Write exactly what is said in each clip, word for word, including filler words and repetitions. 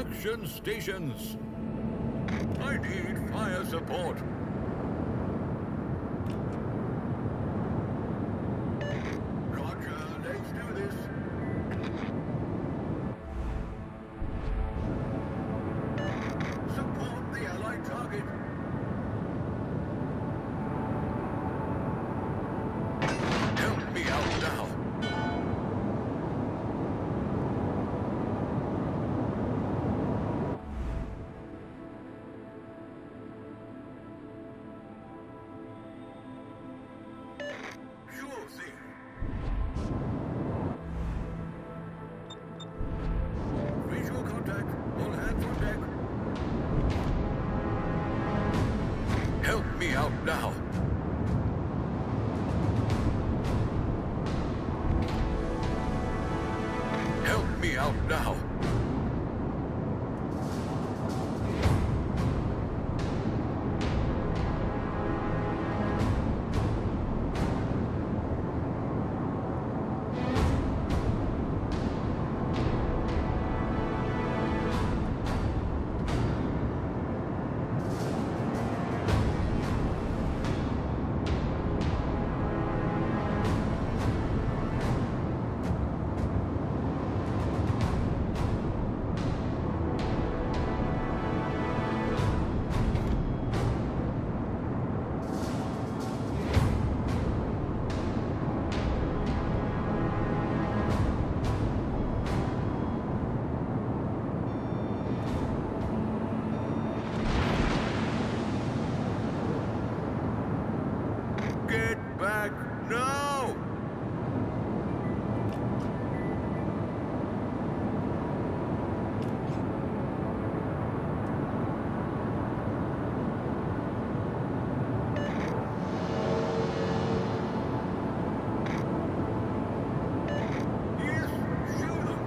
Action stations! I need fire support. Roger, let's do this. Support the Allied target. Help me out now. Now. Help me out now. Get back now! Yes, shoot them!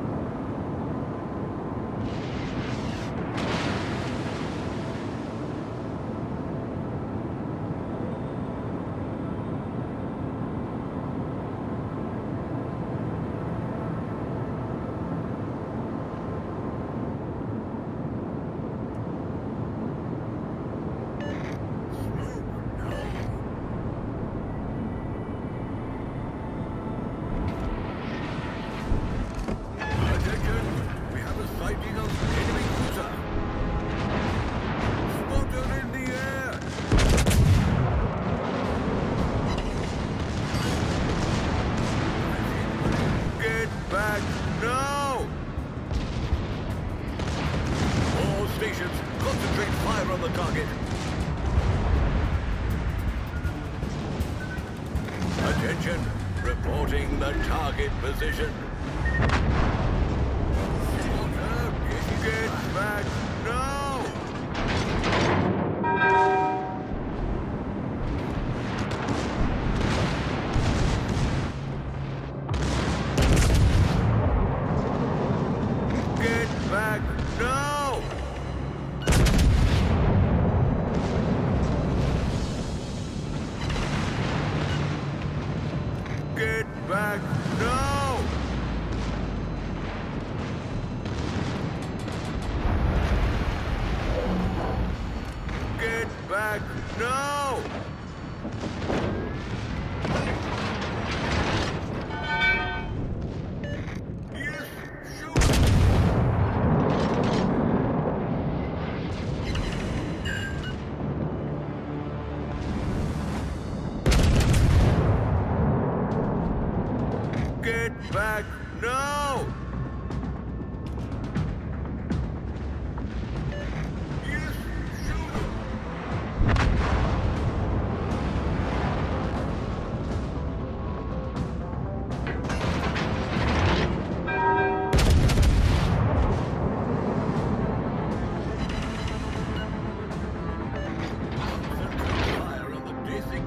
Back now! All stations, concentrate fire on the target. Attention, reporting the target position. Get back now! Back now! Get back now! Get back now! Get back now! Yes, shoot him! Fire on the basic.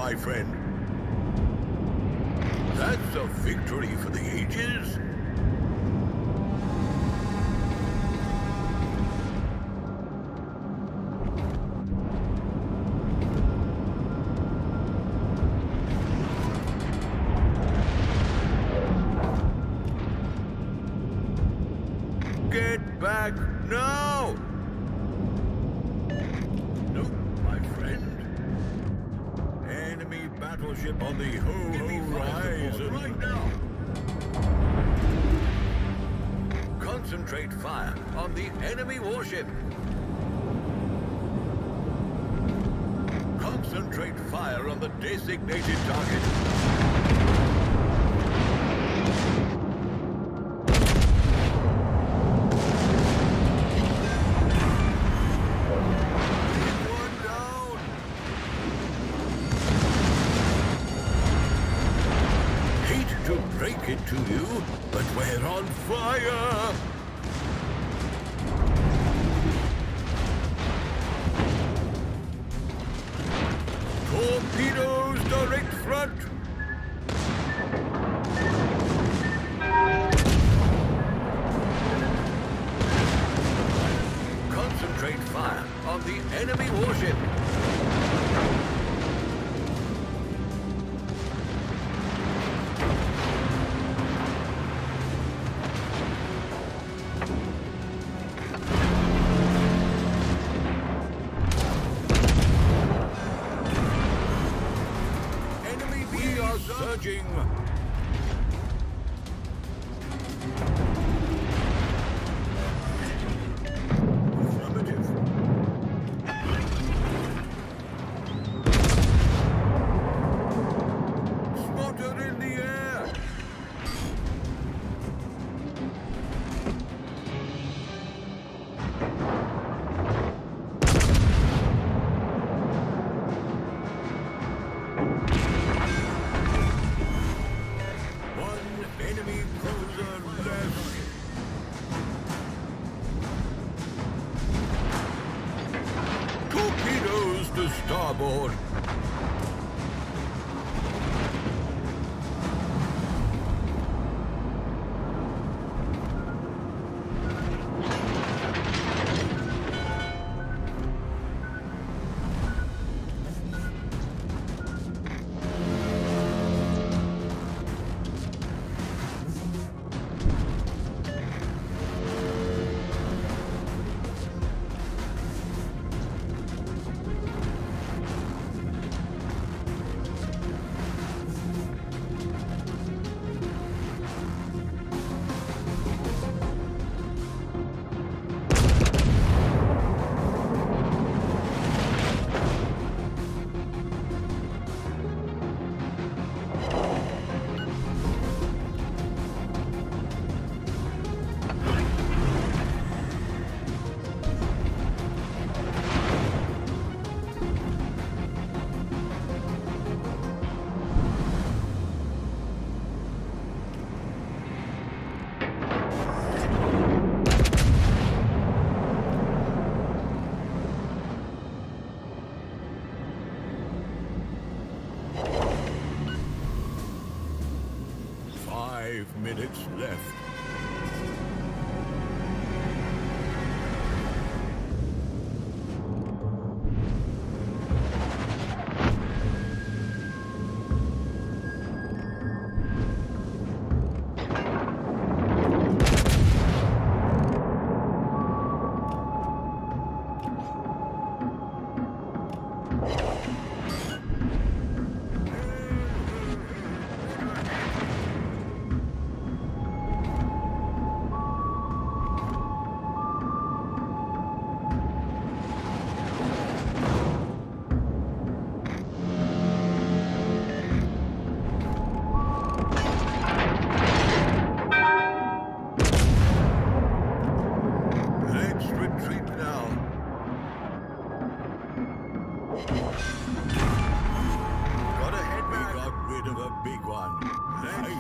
my friend. That's a victory for the ages. Get back now! Nope, my friend. Enemy battleship on the horizon right now. Concentrate fire on the enemy warship. Concentrate fire on the designated target. To break it to you, but we're on fire! Torpedoes direct front! Concentrate fire on the enemy warship! Surging. Affirmative. Spotted in the air. Enemy cruiser left. Torpedoes to starboard. Five minutes left. Got a head. We got rid of a big one. Let's